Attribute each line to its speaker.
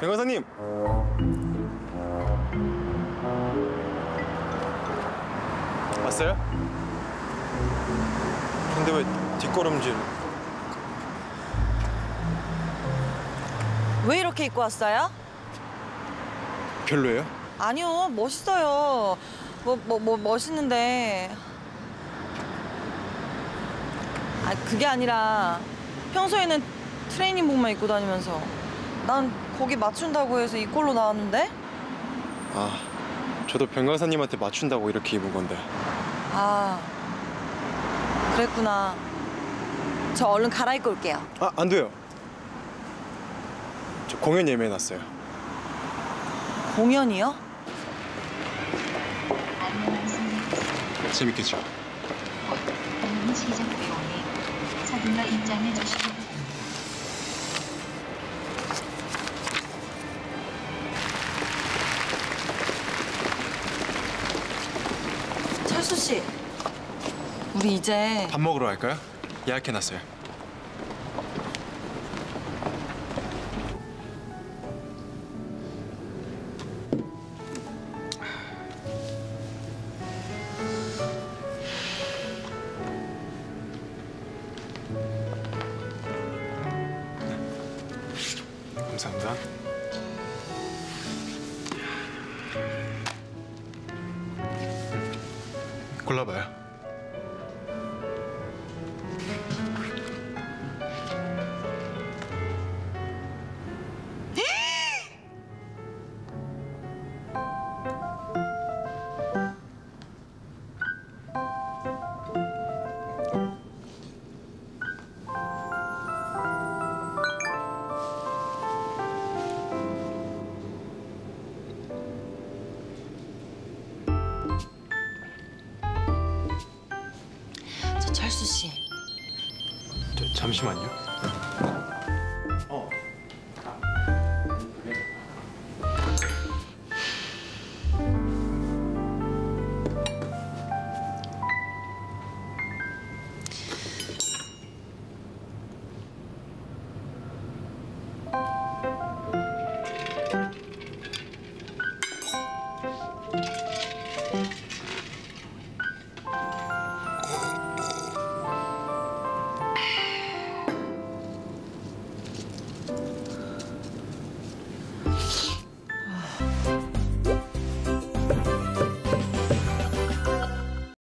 Speaker 1: 변호사님! 왔어요? 근데 왜 뒷걸음질?
Speaker 2: 왜 이렇게 입고 왔어요?
Speaker 1: 별로예요?
Speaker 2: 아니요, 멋있어요. 멋있는데. 아, 그게 아니라 평소에는 트레이닝복만 입고 다니면서 난 거기 맞춘다고 해서 이 꼴로 나왔는데?
Speaker 1: 아, 저도 변호사님한테 맞춘다고 이렇게 입은 건데.
Speaker 2: 아, 그랬구나. 저 얼른 갈아입고 올게요.
Speaker 1: 아, 안 돼요. 저 공연 예매해놨어요.
Speaker 2: 공연이요?
Speaker 1: 재밌겠죠?
Speaker 3: 공연이 시작되오니 서둘러 입장해 주시기 바랍니다.
Speaker 2: 철수 씨, 우리 이제
Speaker 1: 밥 먹으러 갈까요? 예약해놨어요. 감사합니다. 골라봐요.
Speaker 2: 저 철수 씨.
Speaker 1: 잠시만요.